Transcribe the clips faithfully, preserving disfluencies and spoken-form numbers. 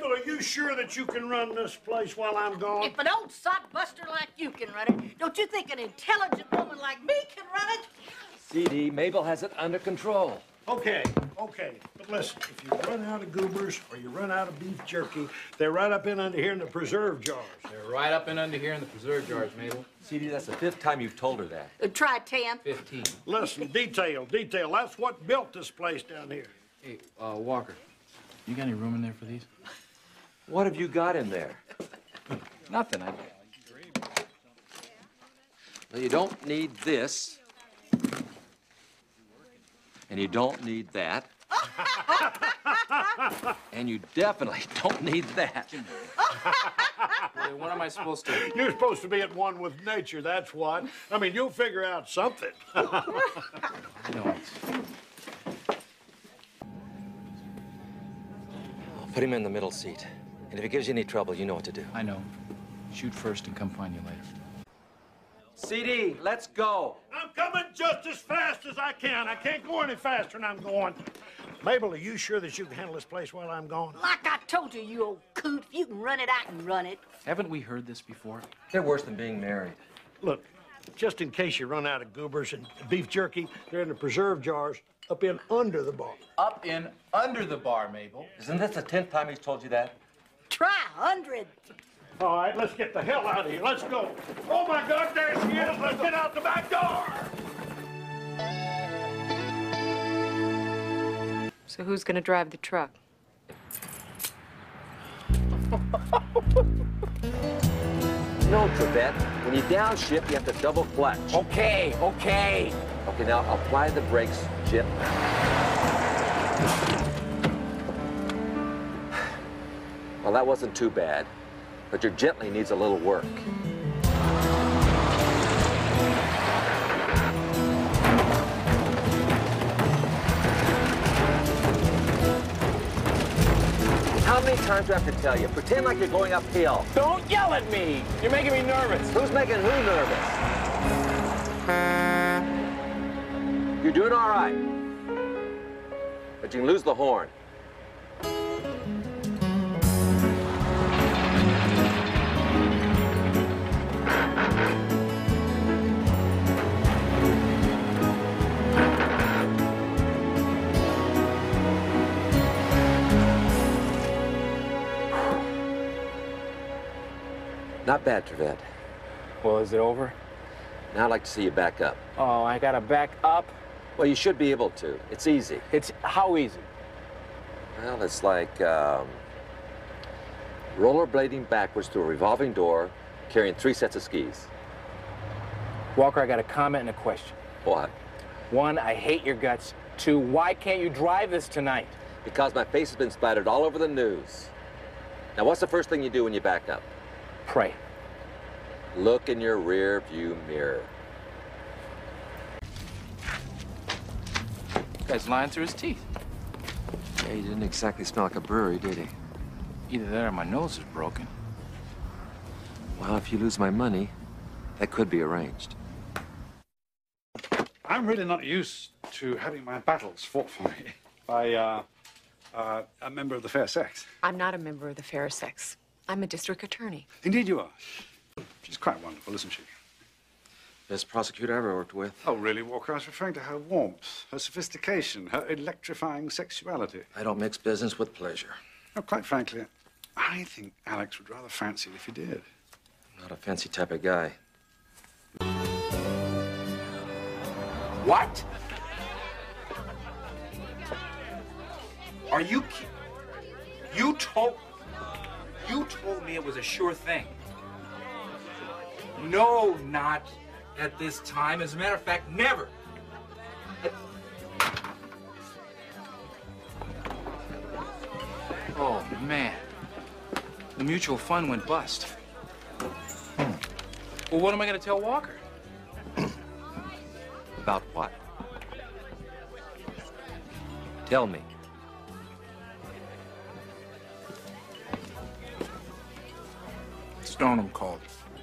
Mabel, are you sure that you can run this place while I'm gone? If an old sodbuster like you can run it, don't you think an intelligent woman like me can run it? C D, Mabel has it under control. Okay, okay. But listen, if you run out of goobers or you run out of beef jerky, they're right up in under here in the preserve jars. They're right up in under here in the preserve jars, Mabel. C D, that's the fifth time you've told her that. Uh, try ten. Fifteen. Listen, detail, detail. That's what built this place down here. Hey, uh, Walker, you got any room in there for these? What have you got in there? Nothing. I... Well, you don't need this. And you don't need that. And you definitely don't need that. Hey, what am I supposed to... You're supposed to be at one with nature, that's what. I mean, you'll figure out something. I don't. Put him in the middle seat. And if it gives you any trouble, you know what to do. I know. Shoot first and come find you later. C D, let's go. I'm coming just as fast as I can. I can't go any faster than I'm going. Mabel, are you sure that you can handle this place while I'm gone? Like I told you, you old coot, if you can run it, I can run it. Haven't we heard this before? They're worse than being married. Look, just in case you run out of goobers and beef jerky, they're in the preserve jars up in under the bar. Up in under the bar, Mabel. Isn't this the tenth time he's told you that? Try a hundred. All right, let's get the hell out of here. Let's go. Oh, my God, there she is. Let's get out the back door. So who's gonna drive the truck? No, Trebet. When you downshift, you have to double clutch. Okay, okay. Okay, now apply the brakes, Chip. Well, that wasn't too bad, but your gently needs a little work. How many times do I have to tell you? Pretend like you're going uphill. Don't yell at me. You're making me nervous. Who's making who nervous? You're doing all right. But you can lose the horn. Not bad, Trevette. Well, is it over? Now I'd like to see you back up. Oh, I gotta back up? Well, you should be able to. It's easy. It's how easy? Well, it's like um, rollerblading backwards through a revolving door, carrying three sets of skis. Walker, I got a comment and a question. What? One, I hate your guts. Two, why can't you drive this tonight? Because my face has been splattered all over the news. Now, what's the first thing you do when you back up? Pray. Look in your rear view mirror. This guy's lying through his teeth. Yeah, he didn't exactly smell like a brewery, did he? Either that or my nose is broken. Well, if you lose my money, that could be arranged. I'm really not used to having my battles fought for me by uh, uh, a member of the fair sex. I'm not a member of the fair sex. I'm a district attorney. Indeed you are. She's quite wonderful, isn't she? Best prosecutor I ever worked with. Oh, really, Walker? I was referring to her warmth, her sophistication, her electrifying sexuality. I don't mix business with pleasure. No, quite frankly, I think Alex would rather fancy it if he did. Not a fancy type of guy. What? Are you ki- You told... You told me it was a sure thing. No, not at this time. As a matter of fact, never. Oh, man. The mutual fund went bust. Hmm. Well, what am I going to tell Walker? About what? Tell me. Stoneham called.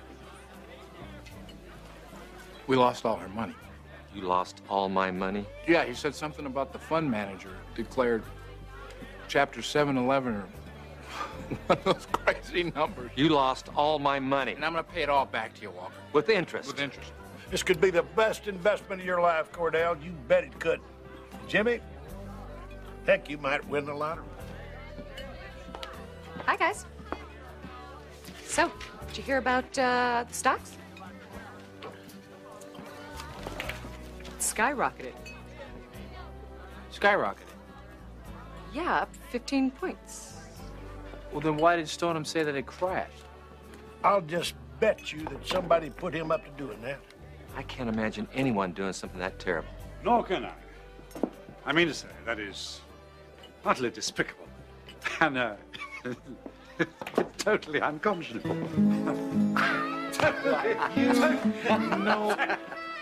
We lost all our money. You lost all my money? Yeah, he said something about the fund manager declared Chapter seven eleven or One of those crazy numbers. You lost all my money. And I'm gonna pay it all back to you, Walker. With interest. With interest. This could be the best investment of your life, Cordell. You bet it could. Jimmy, heck, you might win the lottery. Hi, guys. So, did you hear about uh, the stocks? Skyrocketed. Skyrocketed. Yeah, up fifteen points. Well, then why did Stoneham say that it crashed? I'll just bet you that somebody put him up to doing that. I can't imagine anyone doing something that terrible. Nor can I. I mean to say, that is utterly despicable and uh, totally unconscionable. No.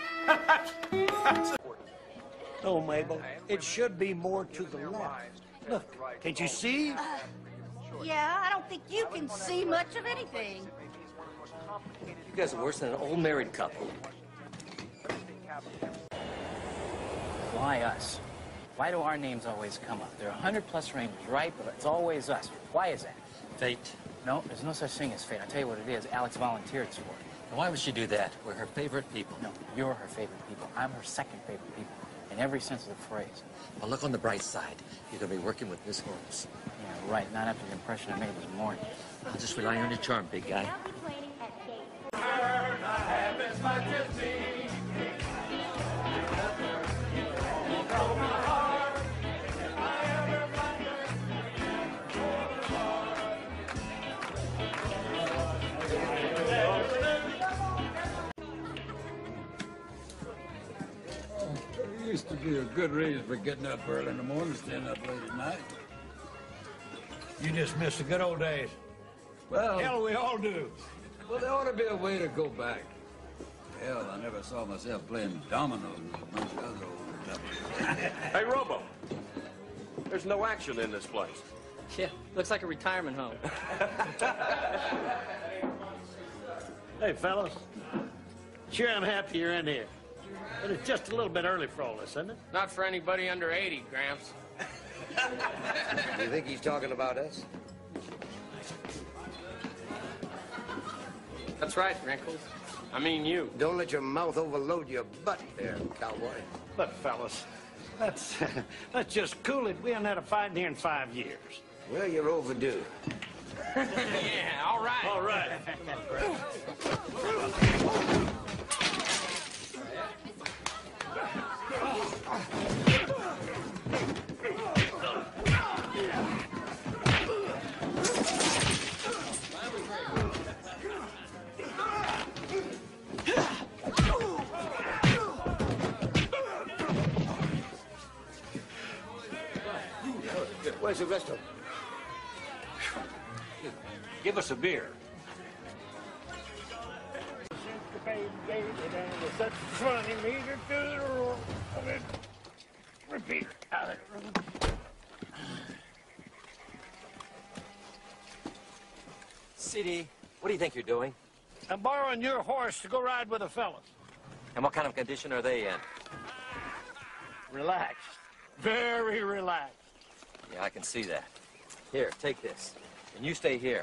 No, Mabel. It should be more to the left. Look, can't you see? Yeah, I don't think you can see much of anything. You guys are worse than an old married couple. Why us? Why do our names always come up? There are a hundred plus Rangers, right? But it's always us. Why is that? Fate. No, there's no such thing as fate. I'll tell you what it is. Alex volunteered for it. Why would she do that? We're her favorite people. No, you're her favorite people. I'm her second favorite people, in every sense of the phrase. Well, look on the bright side. You're going to be working with Miss Holmes. Yeah, right. Not after the impression I made this morning. I'll just rely on your charm, big guy. There used to be a good reason for getting up early in the morning, staying up late at night. You just miss the good old days. Well, Hell, we all do. well, there ought to be a way to go back. Hell, I never saw myself playing dominoes with a bunch of other old duffers. Hey, Robo. There's no action in this place. Yeah, looks like a retirement home. Hey, fellas. Sure, I'm happy you're in here. But it's just a little bit early for all this, isn't it? Not for anybody under eighty, Gramps. You think he's talking about us? That's right, Wrinkles. I mean you. Don't let your mouth overload your butt there, cowboy. Look, fellas, let's, let's just cool it. We haven't had a fight in here in five years. Well, you're overdue. Yeah, all right. All right. Where's the rest of them? Give us a beer. Such funny meter to repeat. C D, what do you think you're doing? I'm borrowing your horse to go ride with the fellas. And what kind of condition are they in? Relaxed. Very relaxed. Yeah, I can see that. Here, take this. And you stay here.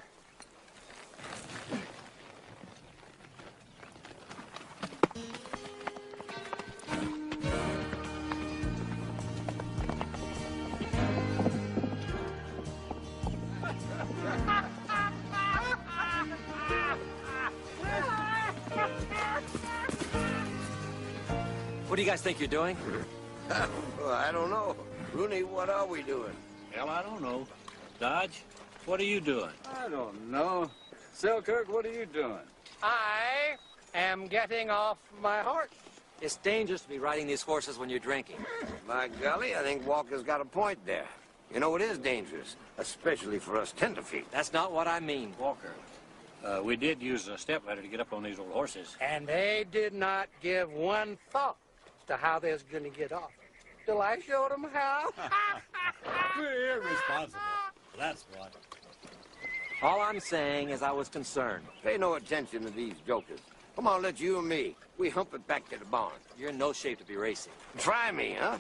What do you guys think you're doing? Well, I don't know. Rooney, what are we doing? Hell, I don't know. Dodge, what are you doing? I don't know. Selkirk, what are you doing? I am getting off my horse. It's dangerous to be riding these horses when you're drinking. By golly, I think Walker's got a point there. You know, it is dangerous, especially for us tenderfeet. That's not what I mean. Walker, uh, we did use a stepladder to get up on these old horses. And they did not give one thought to how they was going to get off. Till I showed them how. We're irresponsible. That's what. All I'm saying is I was concerned. Pay no attention to these jokers. Come on, let you and me. We hump it back to the barn. You're in no shape to be racing. Try me, huh?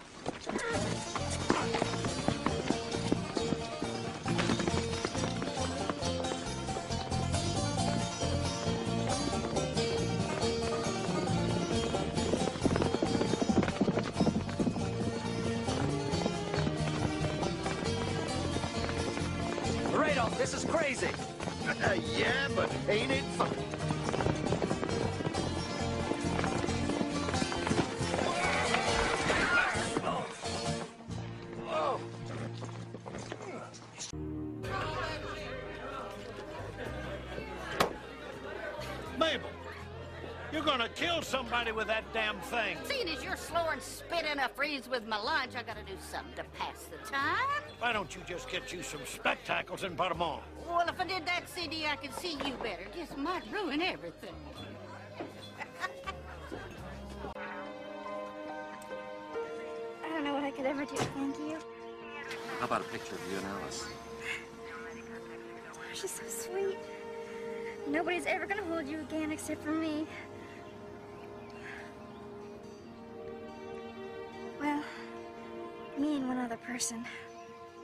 yourself. This is crazy. Yeah, but ain't it fun? Mabel, you're gonna kill somebody with that damn thing. Seeing as you're slow and spit in a freeze with my lunch, I gotta do something to pass the time. Why don't you just get you some spectacles and put them on? Well, if I did that, Cindy, I could see you better. Just might ruin everything. I don't know what I could ever do, thank you. How about a picture of you and Alice? She's so sweet. Nobody's ever gonna hold you again except for me. Well, me and one other person.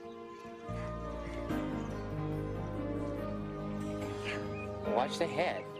Watch the head.